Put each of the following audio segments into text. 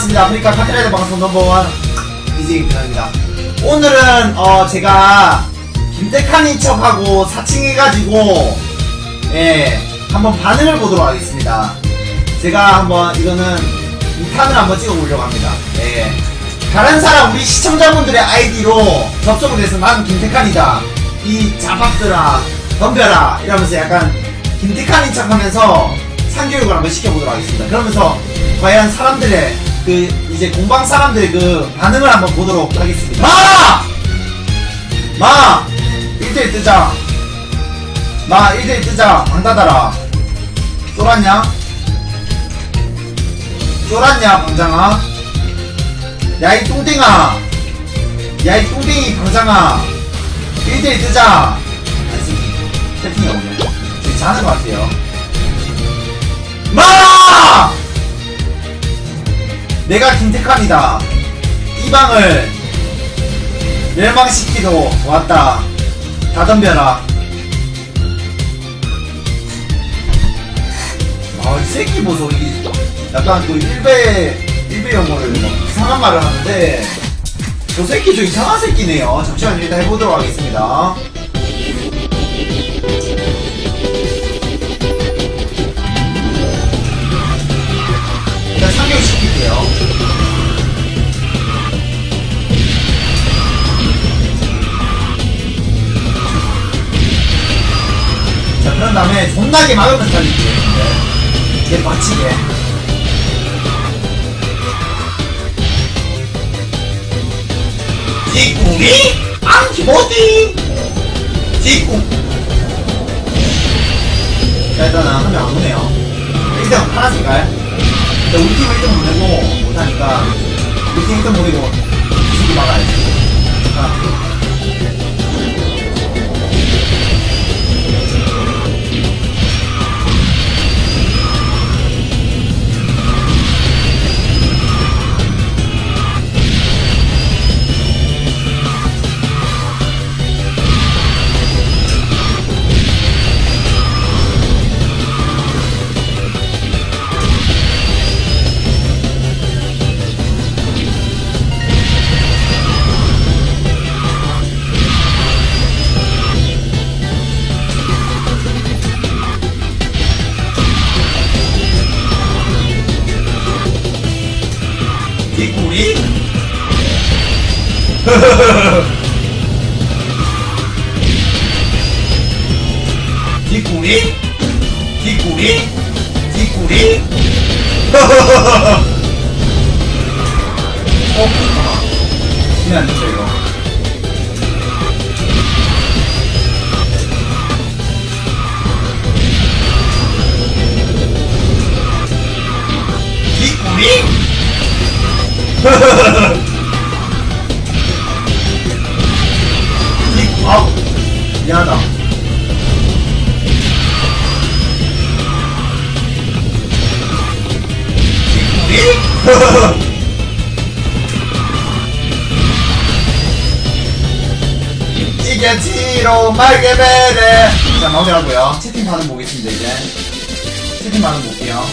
반갑습니다. 아프리카 카트라이더 방송 넘버원 BJ 김태환입니다. 오늘은 제가 김태칸인 척하고 사칭해가지고 한번 반응을 보도록 하겠습니다. 제가 한번 이거는 2탄을 한번 찍어보려고 합니다. 다른 사람 우리 시청자분들의 아이디로 접속을 해서 나는 김태칸이다, 이 자박들아 덤벼라 이러면서 약간 김태칸인 척하면서 상교육을 한번 시켜보도록 하겠습니다. 그러면서 과연 사람들의 이제 공방 사람들의 반응을 한번 보도록 하겠습니다. 마! 1대1 뜨자. 1대1 뜨자. 방 닫아라. 쫄았냐? 방장아? 야 이 똥땡아, 야 이 똥땡이 방장아, 1대1 뜨자. 채팅이 오네. 지금 자는 것 같아요. 내가 김태칸이다. 이 방을 멸망시키러 왔다. 다 덤벼라. 이 새끼 보소. 이게 약간 일베 영어를 이상한 말을 하는데, 저 새끼 좀 이상한 새끼네요. 잠시만요. 일단 해보도록 하겠습니다. 일단 상경시킬게요. 자, 그런 다음에 존나게 막으면서 달릴게요. 걔 맞히게. 뒷궁이 안키보디 뒷궁. 자, 일단은 한 명 안 오네요. 일단 파란 색깔. 우리 팀 1등 보내고 못하니까 우리 팀 1등 보내고 이 새끼 막아야지. 뒷구리? 뒷구리? 뒷구리? 뒷구리? 이면 안 되죠 이거. 뒷구리? 아우 미안하다. 이게 지로 말게 베레. 자, 나오더라고요. 채팅 반응 보겠습니다. 이제 채팅 반응 볼게요.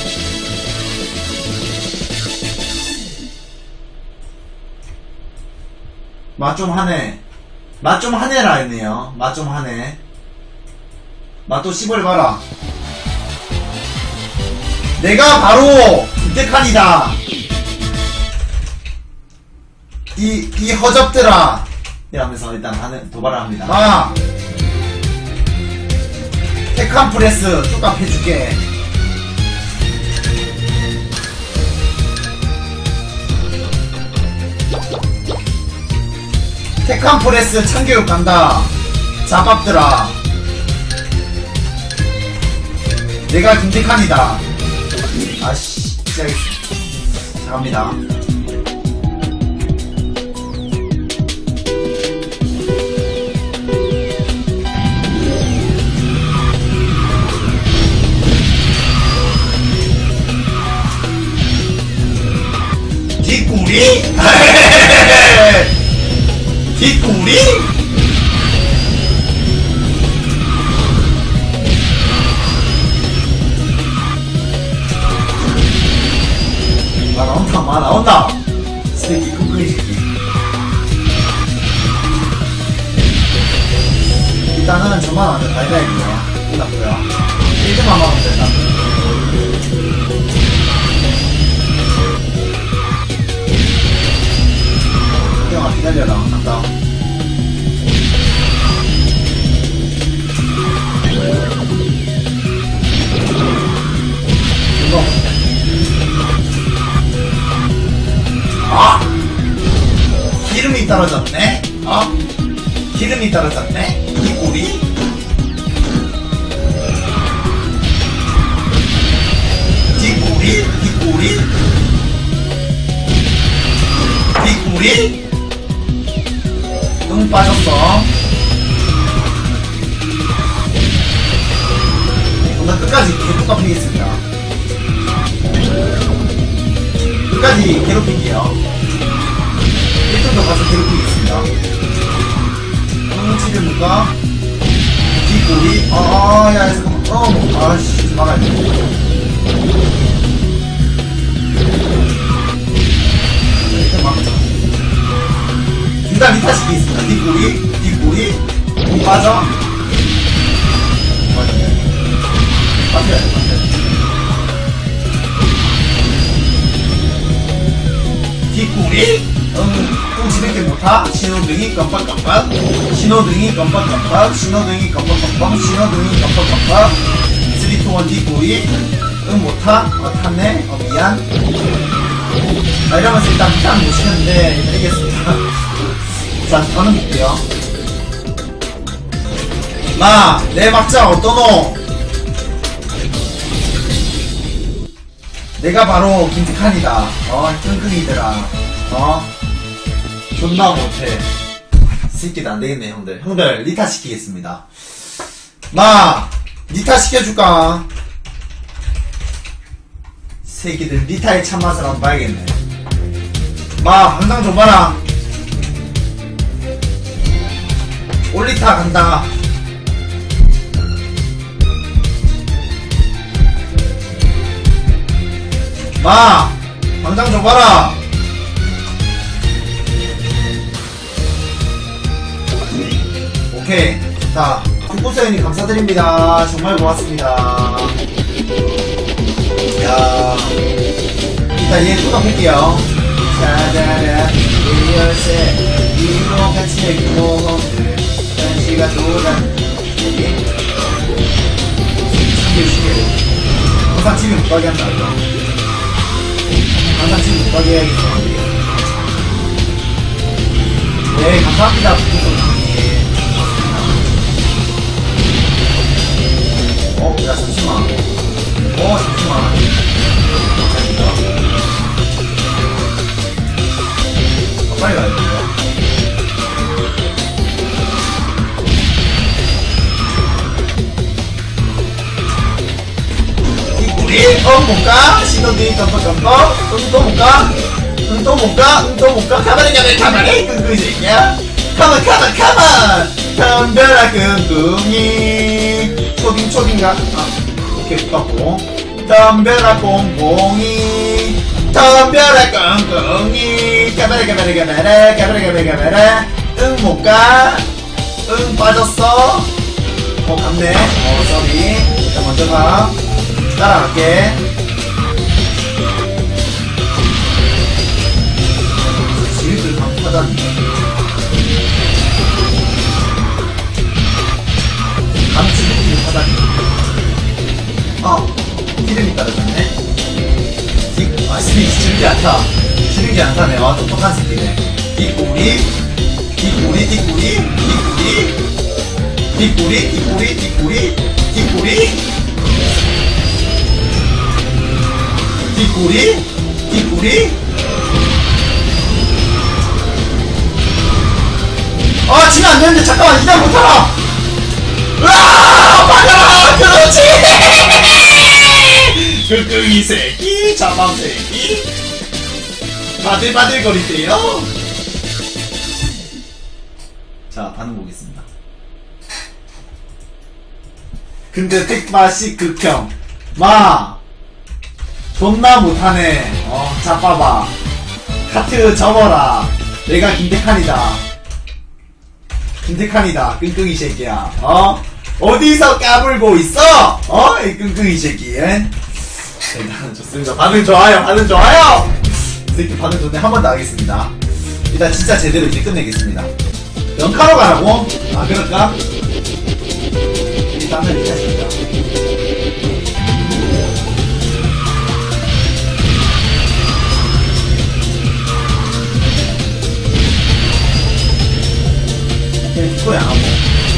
맛 좀 하네. 맛 좀 하네라 했네요. 맛 좀 하네. 맛도 씹어봐라. 내가 바로 김태칸이다. 이 허접들아. 이러면서 일단 도발을 합니다. 태칸 프레스 뚝갑 해줄게. 태칸 프레스 참교육 간다. 자밥들아. 내가 김태칸이다. 아씨, 진짜 자, 갑니다. 뒷구리? 뒷구리? 나온다. 일단 저만 하면 다이다이고요. 끝났고요. 1등만 막으면 된다. 형아 기다려라. 간다. 이거 아! 기름이 떨어졌네? 기름이 떨어졌네? 이 꼴이? 뒷골이? 뒷골이? 뒷골이? 응 빠졌어. 나 끝까지 계속 깎이겠습니다. 끝까지 괴롭힐게요. 1등도 가서 괴롭히겠습니다. 치료는가? 뒷골이? 야, 잠깐만. 아씨, 막아야 돼. 일단 막자. 둘다 리타시키 있습니다. 뒷골이? 뒷골이? 빠져? 빠져야 돼. 빠져야 돼. 뒷골이? 또 진행게 못하? 신호등이 깜빡깜빡 신호등이 깜빡깜빡 신호등이 깜빡깜빡 신호등이 깜빡깜빡 3, 2, 1 뒷골이? 못하? 탔네? 미안. 이러면서 일단 피탄 못 치는데 일단 이겼습니다. 자, 저는 볼게요. 내 박자 어떠노? 내가 바로 김태칸이다. 끙끙이들아. 존나 못해. 새끼도 안되겠네, 형들. 형들, 리타 시키겠습니다. 리타 시켜줄까? 새끼들, 리타의 참맛을 한번 봐야겠네. 방당 좀 봐라. 올리타 간다. 방당 좀 봐라. 오케이. 자, 국부서연님 감사드립니다. 정말 고맙습니다. 야, 일단 얘 쏟아볼게요. 자자라, 리얼세, 이로 같이 해기모험들, 간시가 도단, 시계. 항상 집에 못 가게 한다, 이거. 항상 집에 못 가게 해야겠어. 네, 감사합니다, 국부서연님. 야, 잠시만. 잠시만. 빨리 가야 돼. 뒷골이? 볼까? 신호등이 깜빡깜빡. 또 볼까? 또 볼까? 가만히. 끙끙이 새끼야. 가만. 덤벼라, 끙끙이. 초딩가? 오케이, 붙었고. 덤벼라, 꽁꽁이. 덤벼라, 꽁꽁이. 가베라. 응, 못 가. 응, 빠졌어. 갔네. 쏘리. 일단 먼저 가. 따라갈게. 지휘들 방파다니. 감치는 하다니. 이름이 따라졌네. 지르지 않다. 지르지 않다네. 똑똑한 새끼네. 뒷골이? 지면 안 되는데, 잠깐만, 이단 못하라! 으아! 받아라! 그렇지! 끙끙이 새끼, 자망 새끼. 바들바들거리세요. 자, 반응 보겠습니다. 근데 택맛이 극혐. 존나 못하네. 자빠봐. 카트 접어라. 내가 김태칸이다. 김태칸이다. 끙끙이 새끼야. 어디서 까불고 있어? 이 끙끙이 새끼. 일단 좋습니다. 반응 좋아요. 반응 좋아요. 이 새끼 반응 좋네. 한 번 더 하겠습니다. 일단 진짜 제대로 이제 끝내겠습니다. 연카로 가라고? 아 그럴까? 일단은 이제 하십니다. 소리 안 하고.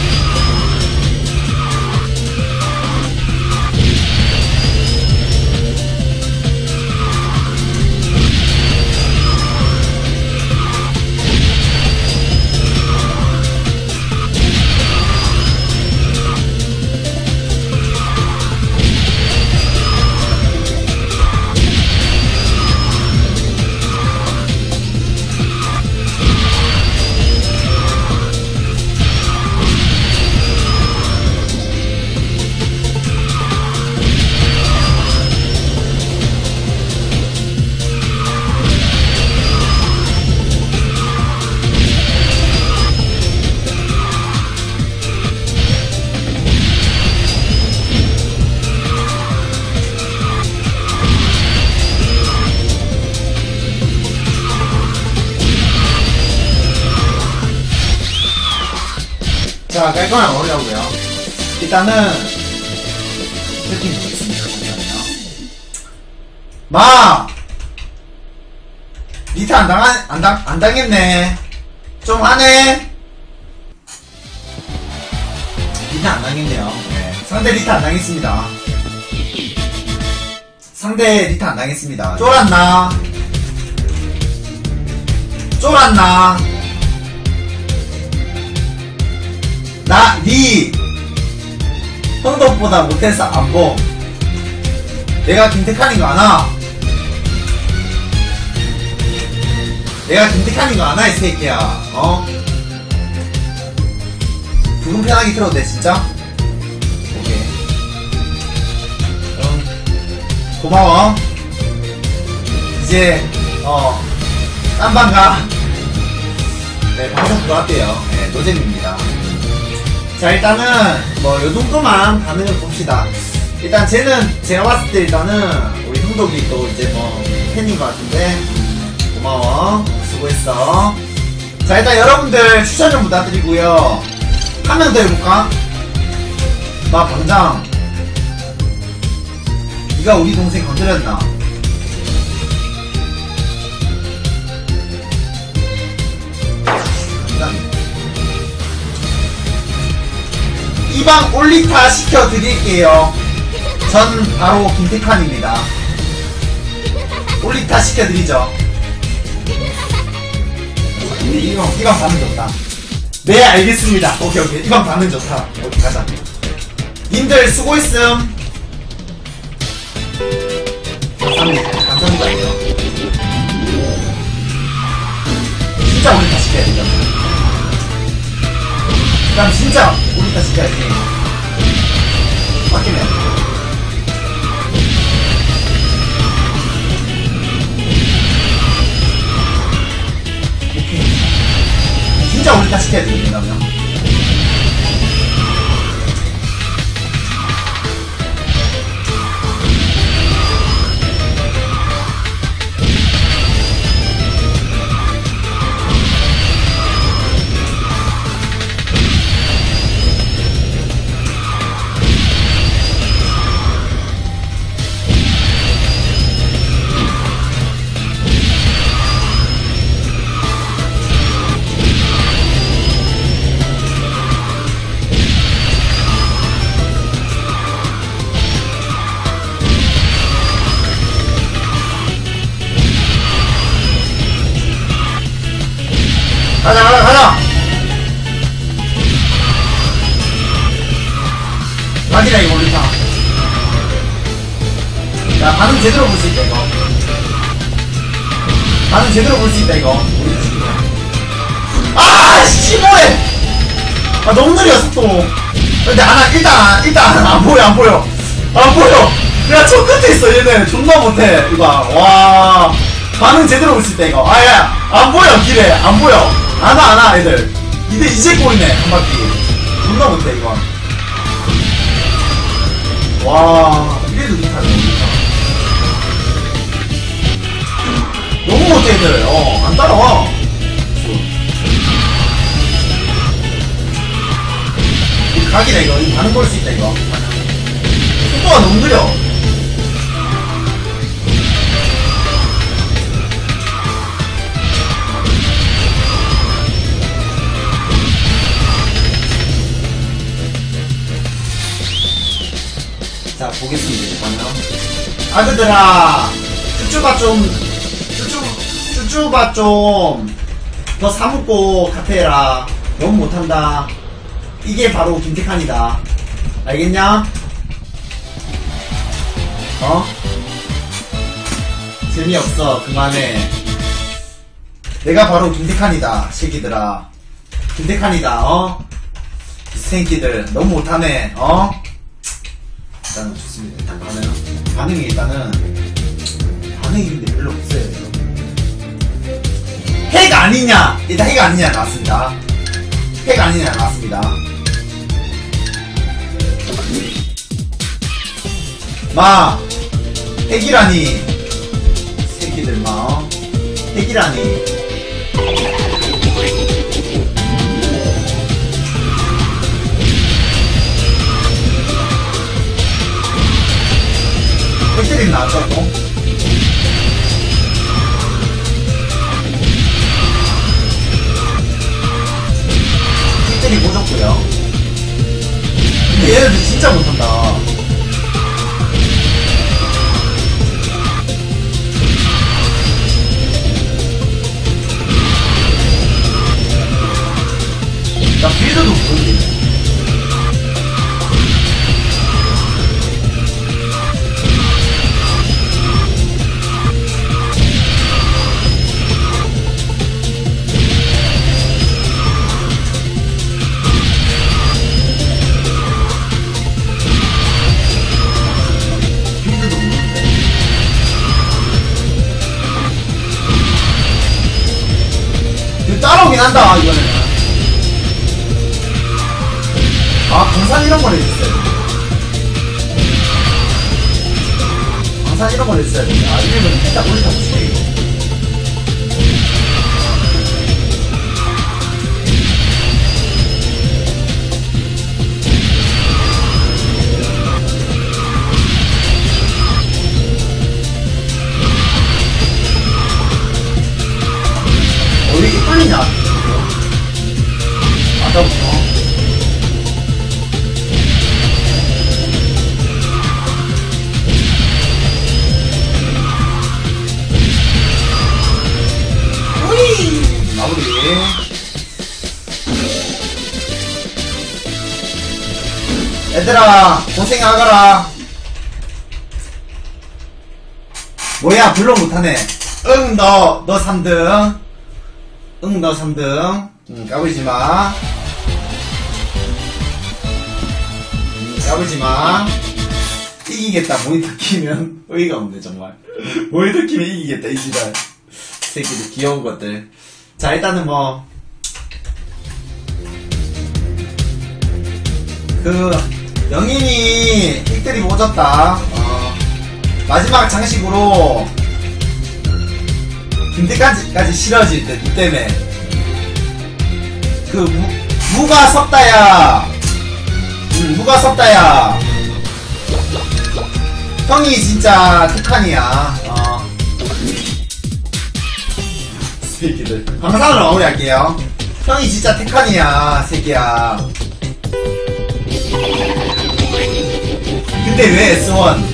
자, 깔끔하게 마무리하고요. 일단은 세팅 보겠습니다. 잠시만요. 마! 리타 안 당했네. 좀 하네. 리타 안 당했네요. 네. 상대 리타 안 당했습니다. 상대 리타 안 당했습니다. 쫄았나? 쫄았나? 니 형덕보다 못해서 안 봄. 내가 김태칸인 거 아나? 내가 김태칸인 거 아나 이 새끼야. 부금 편하게 틀어도 돼 진짜? 오케이. 고마워. 이제 딴방 가. 네, 방송 들어갈게요. 네, 노잼입니다. 자, 일단은 뭐 요정도만 반응을 봅시다. 일단 쟤는 제가 봤을 때 일단은 우리 형독이 또 이제 뭐 팬인 것 같은데 고마워. 수고했어. 자, 일단 여러분들 추천 좀 부탁드리고요. 한 명 더 해볼까? 마 방장, 니가 우리 동생 건드렸나? 이방 올리타 시켜드릴게요. 전 바로 김태칸입니다. 올리타 시켜드리죠. 이방 반응 좋다. 네, 알겠습니다. 오케이. 이방 반응 좋다. 오케이, 가자. 님들 수고했음. 감사합니다. 진짜 올리타 시켜야 되죠. 그럼 진짜 올리타 시켜야지. 바뀌면 오케이. 진짜 올리타 시켜야 돼. 그러면 가자. 맞이라 이거 올리타. 야, 반응 제대로 볼 수 있다 이거. 반응 제대로 볼 수 있다 이거. 아, 씨, 뭐해! 아, 너무 느려 속도. 근데 일단 안 보여. 내가 저 끝에 있어 얘네. 존나 못해. 이거 와, 반응 제대로 볼 수 있다 이거. 야, 안 보여 길에. 안 보여. 안 와 애들. 이제 꼬이네 한 바퀴. 존나 못해 이거. 와 이래도 못하네 우리가. 너무 못해 애들. 안 따라와. 이 각이다 이거. 이 반응 볼 수 있다 이거. 속도가 너무 느려. 자 보겠습니다. 반응. 아그들아 쭈쭈바 좀 더 사먹고 카페라. 너무 못한다. 이게 바로 김태칸이다. 알겠냐? 재미없어. 그만해. 내가 바로 김태칸이다. 새끼들아. 김태칸이다. 이 새끼들 너무 못하네. 일단은 좋습니다. 일단 반응이 반응이 근데 별로 없어요. 핵 아니냐? 일단 핵 아니냐 나왔습니다. 핵 아니냐 나왔습니다. 마 핵이라니 새끼들 마 핵이라니. 핵들이 나왔죠 또? 핵들이 꽂았고요. 근데 얘네들 진짜 못한다. 나 빌드도 못하는데. 따라오긴 한다 이거는. 강산 이런 걸 해줬어야 돼. 강산 이런 걸 해줬어야 돼. 이러면 일단 올리다 못해 이거. 왜 이렇게 끌리냐? 아까부터. 우이! 마무리. 얘들아, 고생하거라. 뭐야, 불러 못하네. 응, 너 3등. 응, 너 3등. 까불지마. 까불지마. 이기겠다. 모니터 키면 의의가 없네, 정말. 모니터 키면 이기겠다, 이 지랄. 새끼들, 귀여운 것들. 자, 일단은 뭐. 영인이 핵들이 오졌다. 마지막 장식으로 김태까지 싫어질 때, 니 때문에. 무가 섭다야. 무가 섭다야. 형이 진짜 택칸이야. 새끼들. 방상으로 마무리할게요. 형이 진짜 택칸이야, 새끼야. 근데 왜 S1?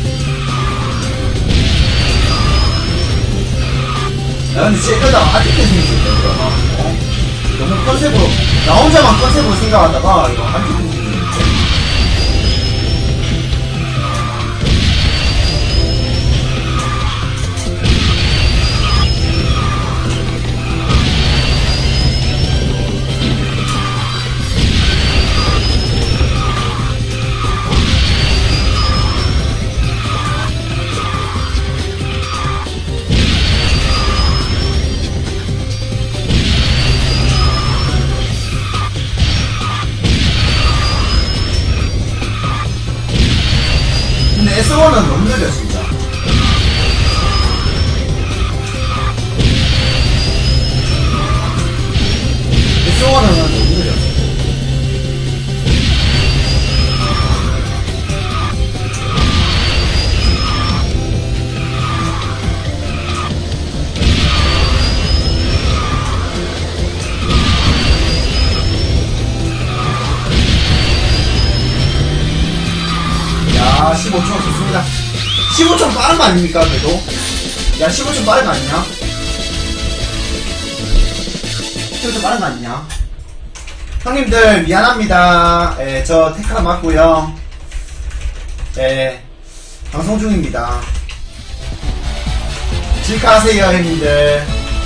야, 근데 진짜 이러다가 아직도 생겼다, 이거. 너무 컨셉으로, 나 혼자만 컨셉으로 생각하다가, 이거 아직도 생겼네. 15초 좋습니다. 15초 빠른 거 아닙니까, 그래도? 야, 15초 빠른 거 아니냐? 15초 빠른 거 아니냐? 형님들, 미안합니다. 예, 저 테크라 맞고요. 예, 방송 중입니다. 질카하세요, 형님들.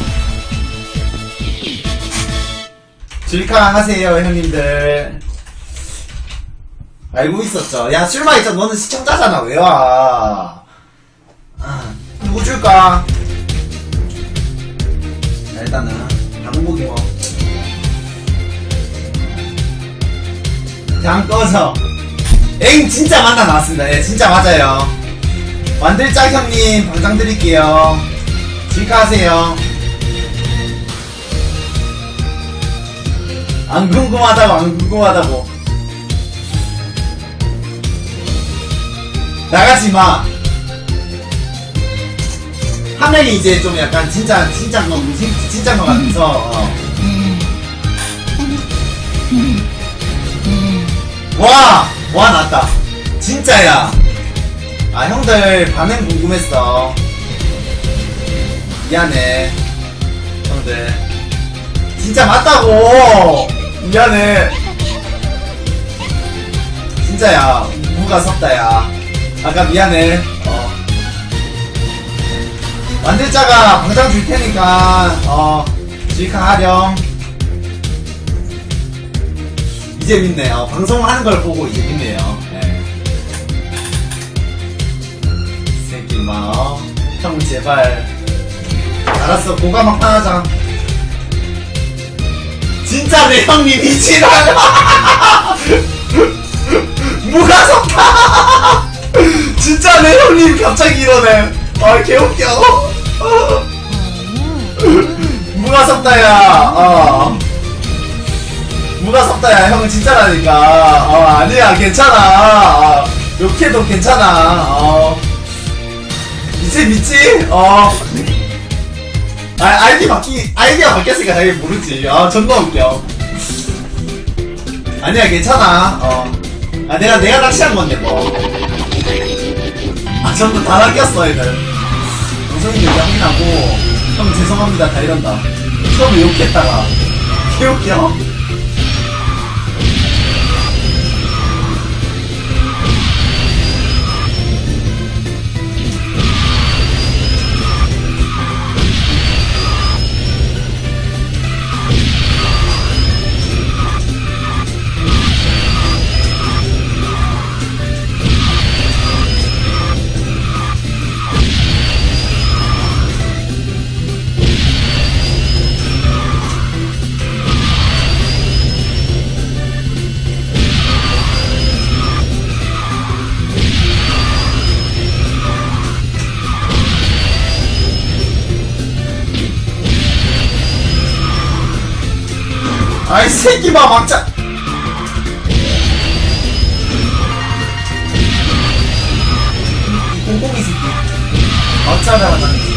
질카하세요, 형님들. 알고 있었죠. 야, 술마 있잖아. 너는 시청자잖아. 왜 와? 누구 줄까? 자, 일단은 방송국이 뭐 장 꺼져. 엥 진짜 만나 나왔습니다. 예, 진짜 맞아요. 완들짝 형님 방장 드릴게요. 질카하세요. 안 궁금하다고, 안 궁금하다고. 나가지마. 화면이 이제 좀 약간 진짜 거 같아서. 와 났다. 진짜야. 아, 형들 반응 궁금했어. 미안해 형들. 진짜 맞다고. 미안해. 진짜야. 무가 섰다야. 아까 미안해. 만들자가 방장 줄 테니까 질카 하렴. 이제 믿네요. 방송하는 걸 보고 이제 믿네요. 네. 새끼 마. 형 제발. 알았어. 고감 막판 하자. 진짜 내 형님 미치라고. 무가 섰다. 진짜 내 형님 갑자기 이러네. 아, 개웃겨. 무가 섰다야. 무가 섰다야. 형은 진짜라니까. 아니야, 괜찮아. 욕해도 괜찮아. 이제 믿지? 아이디어 바뀌었으니까 당연히 모르지. 존나 웃겨. 아니야, 괜찮아. 내가 낚시한 건데, 뭐. 전부 다 낚였어, 얘들. 동성이 확인하고, 형 죄송합니다, 다 이런다. 처음에 욕했다가, 개웃겨. 아이 새끼 봐 막자. 꽁꽁이 새끼 막자다가 다니지.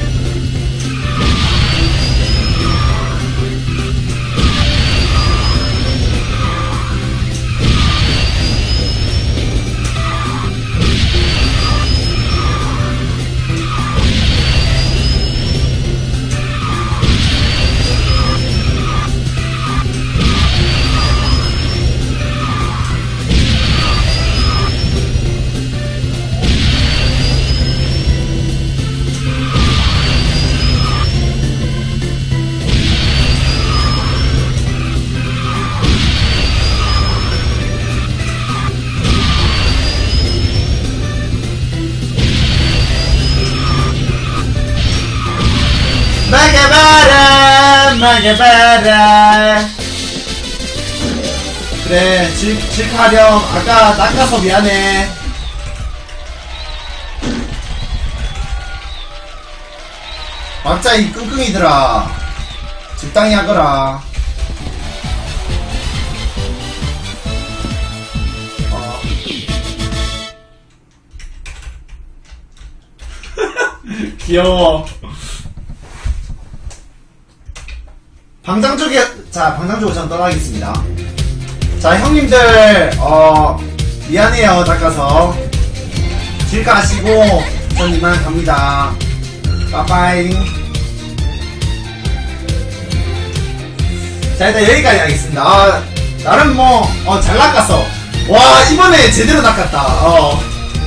막아봐라. 그래, 질카렴. 아까 낚아서 미안해. 막자 이 끙끙이들아. 적당히 하거라. 귀여워. 방장 쪽에, 자, 방장 쪽으로 전 떠나겠습니다. 자, 형님들, 미안해요, 닦아서. 길 가시고 전 이만 갑니다. 빠빠이. 자, 일단 여기까지 하겠습니다. 아, 나름 뭐 잘 낚았어. 와, 이번에 제대로 낚았다.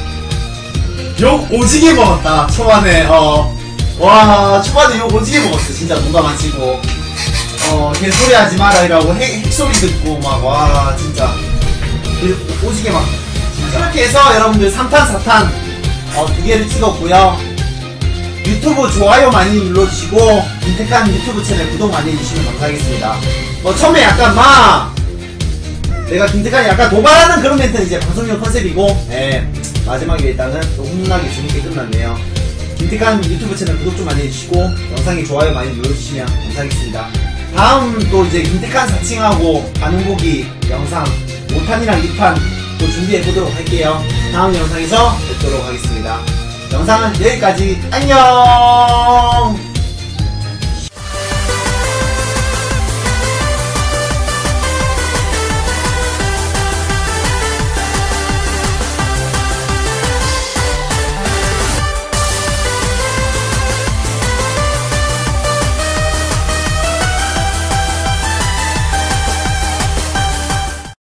욕 오지게 먹었다. 초반에 와, 초반에 욕 오지게 먹었어. 진짜 농담 안 치고 개소리 하지 마라 이라고 핵소리 듣고 막, 와, 진짜 오지게 막 진짜. 이렇게 해서 여러분들 3탄 4탄 2개를 찍었고요. 유튜브 좋아요 많이 눌러주시고 김태칸 유튜브 채널 구독 많이 해주시면 감사하겠습니다. 처음에 약간 내가 김태칸이 약간 도발하는 그런 멘트는 이제 방송용 컨셉이고, 마지막에 일단은 또 훈훈하게 재밌게 끝났네요. 김태칸 유튜브 채널 구독 좀 많이 해주시고 영상에 좋아요 많이 눌러주시면 감사하겠습니다. 다음 또 이제 김태칸 4층하고 반응 보기 영상 5탄이랑 2탄 또 준비해보도록 할게요. 다음 영상에서 뵙도록 하겠습니다. 영상은 여기까지. 안녕.